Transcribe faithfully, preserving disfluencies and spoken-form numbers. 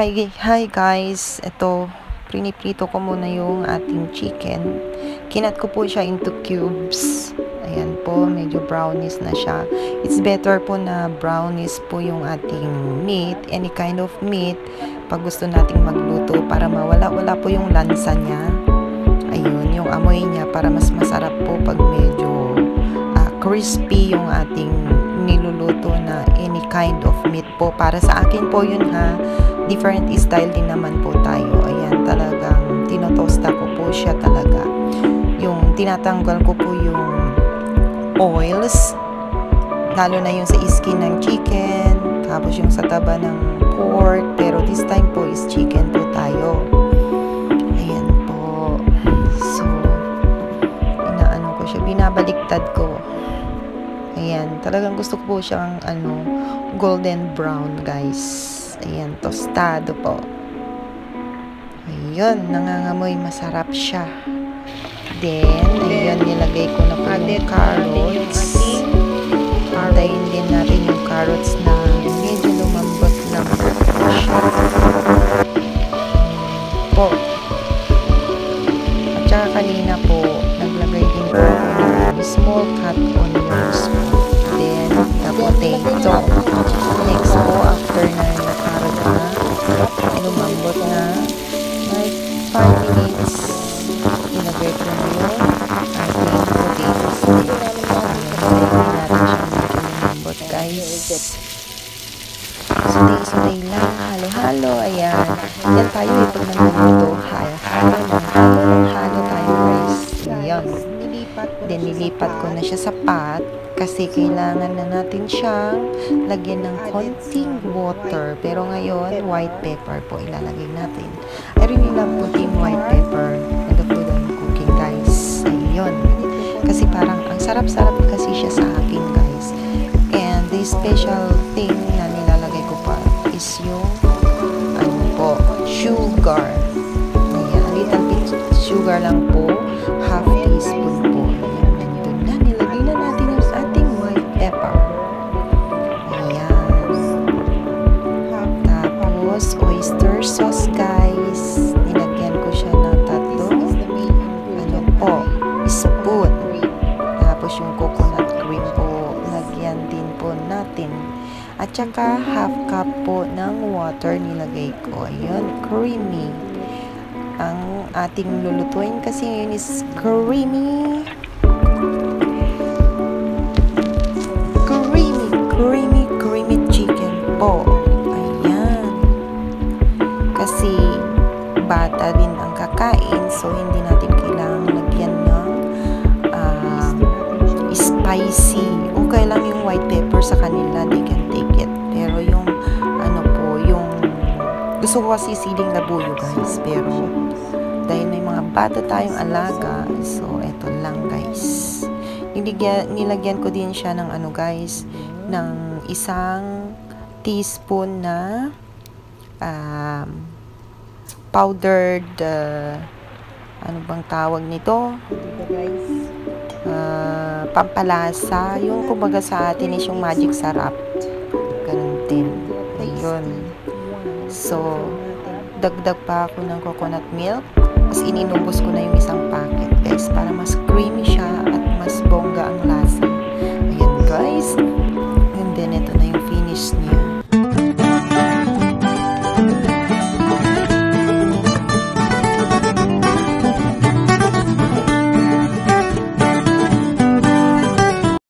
Hi, hi guys, ito, priniprito ko muna yung ating chicken. Kinat ko po siya into cubes. Ayan po, medyo brownish na siya. It's better po na brownish po yung ating meat, any kind of meat, pag gusto nating magluto para mawala-wala po yung lansa niya. Ayun, yung amoy niya para mas masarap po pag medyo uh, crispy yung ating niluluto na any kind of meat po. Para sa akin po yun ha, different style din naman po tayo. Ayan, talagang tinotosta ko po siya talaga. Yung tinatanggal ko po yung oils, lalo na yung sa skin ng chicken, tapos yung sa taba ng pork, pero this time po is chicken po tayo. Ayan po. So, inaano ko siya, binabaliktad ko. Ayan, talagang gusto ko po siyang ano, golden brown guys. Ayan, tostado po. Ayun, nangangamoy, masarap siya. Then, ayun, nilagay ko na po yung carrots. Antayin din natin yung carrots na medyo lumambot lang po siya. Po. At saka kanina po, naglagay din po ng small cut onions po. Then, the potato. Next po, after na nakarod na, lumambot na, like five minutes, ilagay ko na yung ating potatoes. Ilagay natin siya medyo lumambot, guys. Suday-suday lang, halo-halo, ayan. Yan tayo eh, pag nagluto, halo-halo, halo tayo, guys. Ayan. Then, nilipat ko na siya sa pot kasi kailangan na natin siyang lagyan ng konting water. Pero ngayon, white pepper po ilalagay natin. I really love putting white pepper in the food I'm cooking, guys. Ayun. Kasi parang ang sarap-sarap kasi siya sa akin, guys. And the special thing na nilalagay ko pa is yung ano po, sugar. Ayan, a little bit sugar lang po. Half teaspoon po. Ayan, nandun na. Nilagay na natin yung ating white pepper. Ayan. Tapos, oyster sauce, guys. Nilagyan ko siya ng tatlo. Ano po, spoon. Tapos, yung coconut cream po, lagyan din po natin. At saka, half cup po ng water nilagay ko. Ayun, creamy. Ang ating lulutuin kasi yun is creamy. Creamy, creamy, creamy chicken po. Ayan. Kasi bata din ang kakain, so hindi natin kailangang lagyan ng uh, spicy. Okay lang yung white pepper sa kanila, they can take it. Pero yung ano po, yung gusto ko kasi siling labuyo, guys. Pero dahil may mga bata tayong alaga, so eto lang, guys. Nilagyan, nilagyan ko din siya ng ano, guys, ng isang teaspoon na um, powdered uh, ano bang tawag nito? Uh, pampalasa. Yung kumbaga sa atin is yung magic sarap. Ganun din. Ayun. So, dagdag pa ako ng coconut milk. Tapos ininubos ko na yung isang packet, guys, para mas creamy siya at mas bongga ang lasa. Ayan, guys.